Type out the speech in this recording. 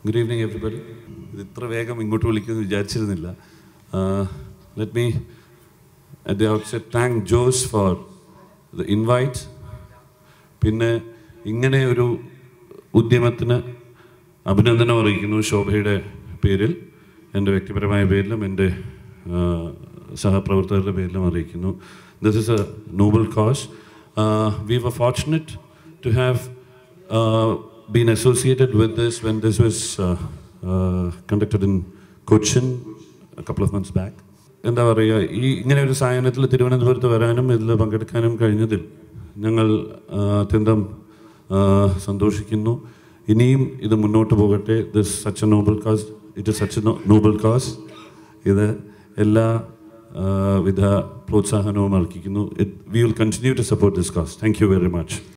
Good evening, everybody. ഇത്ര വേഗം ഇങ്ങോട്ട് വിളിക്കുമെന്ന് വിചാരിച്ചിരുന്നില്ല. Let me at the outset thank Jose for the invite. പിന്നെ ഇങ്ങനെ ഒരു ഉദ്യമത്തിന് അഭിനന്ദനം അറിയിക്കുന്നു ശോഭയുടെ പേരിൽ, എൻ്റെ വ്യക്തിപരമായ പേരിലും എൻ്റെ സഹപ്രവർത്തകരുടെ പേരിലും അറിയിക്കുന്നു. This is a noble cause. We were fortunate to have been associated with this when this was conducted in Cochin a couple of months back. എന്താ പറയുക, ഈ ഇങ്ങനെ ഒരു സായാഹ്നത്തിൽ തിരുവനന്തപുരത്ത് വരാനും ഇതിൽ പങ്കെടുക്കാനും കഴിഞ്ഞതിൽ ഞങ്ങൾ അത്യന്തം സന്തോഷിക്കുന്നു. ഇനിയും ഇത് മുന്നോട്ട് പോകട്ടെ. This such a noble cause, it is such a noble cause. ഇത് എല്ലാ വിധ പ്രോത്സാഹനവും അർഹിക്കുന്നു. We will continue to support this cause. Thank you very much.